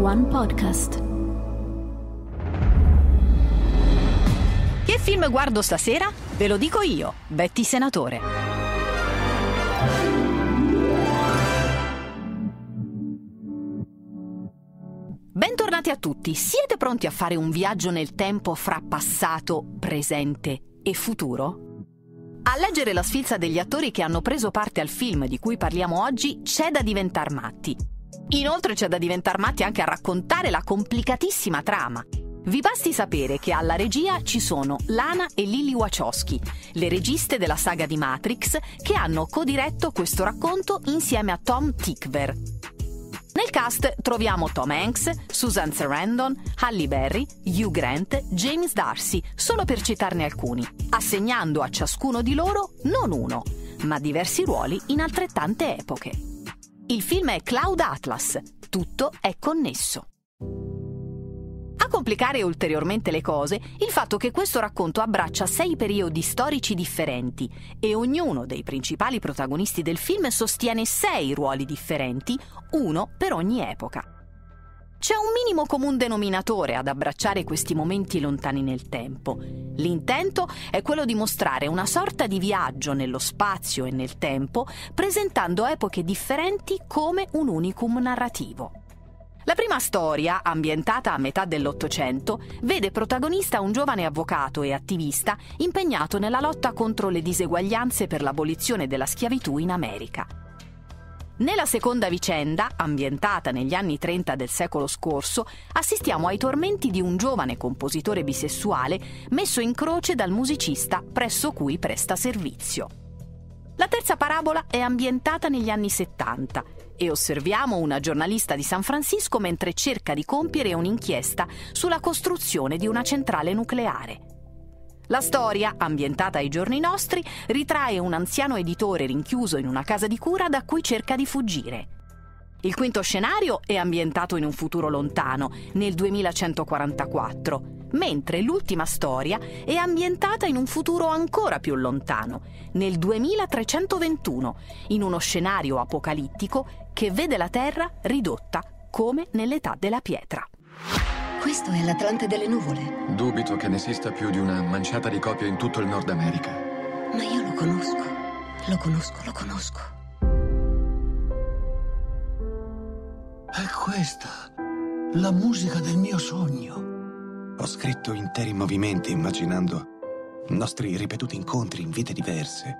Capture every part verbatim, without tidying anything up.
One Podcast. Che film guardo stasera? Ve lo dico io, Betty Senatore. Bentornati a tutti. Siete pronti a fare un viaggio nel tempo fra passato, presente e futuro? A leggere la sfilza degli attori che hanno preso parte al film di cui parliamo oggi, c'è da diventar matti. Inoltre c'è da diventar matti anche a raccontare la complicatissima trama. Vi basti sapere che alla regia ci sono Lana e Lily Wachowski, le registe della saga di Matrix, che hanno codiretto questo racconto insieme a Tom Tykwer. Nel cast troviamo Tom Hanks, Susan Sarandon, Halle Berry, Hugh Grant, James D'Arcy, solo per citarne alcuni, assegnando a ciascuno di loro non uno, ma diversi ruoli in altrettante epoche. Il film è Cloud Atlas, tutto è connesso. A complicare ulteriormente le cose, il fatto che questo racconto abbraccia sei periodi storici differenti e ognuno dei principali protagonisti del film sostiene sei ruoli differenti, uno per ogni epoca. C'è un minimo comun denominatore ad abbracciare questi momenti lontani nel tempo. L'intento è quello di mostrare una sorta di viaggio nello spazio e nel tempo, presentando epoche differenti come un unicum narrativo. La prima storia, ambientata a metà dell'Ottocento, vede protagonista un giovane avvocato e attivista impegnato nella lotta contro le diseguaglianze per l'abolizione della schiavitù in America. Nella seconda vicenda, ambientata negli anni trenta del secolo scorso, assistiamo ai tormenti di un giovane compositore bisessuale messo in croce dal musicista presso cui presta servizio. La terza parabola è ambientata negli anni settanta e osserviamo una giornalista di San Francisco mentre cerca di compiere un'inchiesta sulla costruzione di una centrale nucleare. La storia, ambientata ai giorni nostri, ritrae un anziano editore rinchiuso in una casa di cura da cui cerca di fuggire. Il quinto scenario è ambientato in un futuro lontano, nel duemilacentoquarantaquattro, mentre l'ultima storia è ambientata in un futuro ancora più lontano, nel duemilatrecentoventuno, in uno scenario apocalittico che vede la Terra ridotta come nell'età della pietra. Questo è l'Atlante delle nuvole. Dubito che ne esista più di una manciata di copie in tutto il Nord America. Ma io lo conosco. Lo conosco, lo conosco. È questa la musica del mio sogno. Ho scritto interi movimenti immaginando nostri ripetuti incontri in vite diverse.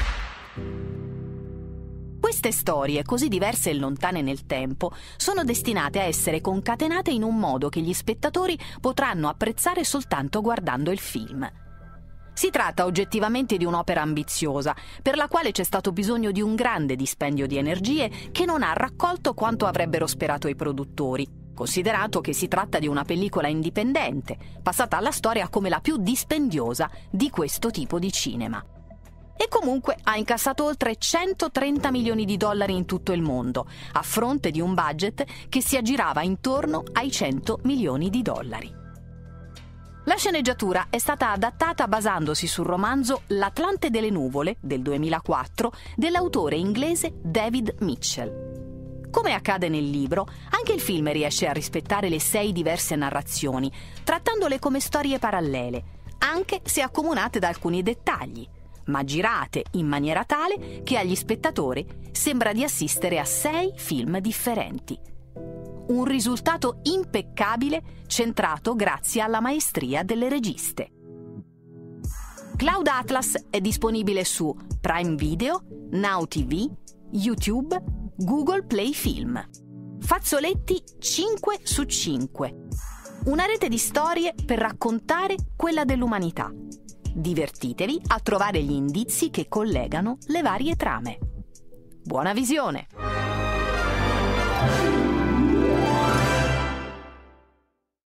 Queste storie, così diverse e lontane nel tempo, sono destinate a essere concatenate in un modo che gli spettatori potranno apprezzare soltanto guardando il film. Si tratta oggettivamente di un'opera ambiziosa, per la quale c'è stato bisogno di un grande dispendio di energie che non ha raccolto quanto avrebbero sperato i produttori, considerato che si tratta di una pellicola indipendente, passata alla storia come la più dispendiosa di questo tipo di cinema. E comunque ha incassato oltre centotrenta milioni di dollari in tutto il mondo, a fronte di un budget che si aggirava intorno ai cento milioni di dollari. La sceneggiatura è stata adattata basandosi sul romanzo L'Atlante delle nuvole del duemilaquattro dell'autore inglese David Mitchell. Come accade nel libro, anche il film riesce a rispettare le sei diverse narrazioni, trattandole come storie parallele, anche se accomunate da alcuni dettagli, ma girate in maniera tale che agli spettatori sembra di assistere a sei film differenti. Un risultato impeccabile centrato grazie alla maestria delle registe. Cloud Atlas è disponibile su Prime Video, Now T V, YouTube, Google Play Film. Fazzoletti cinque su cinque. Una rete di storie per raccontare quella dell'umanità. Divertitevi a trovare gli indizi che collegano le varie trame. Buona visione!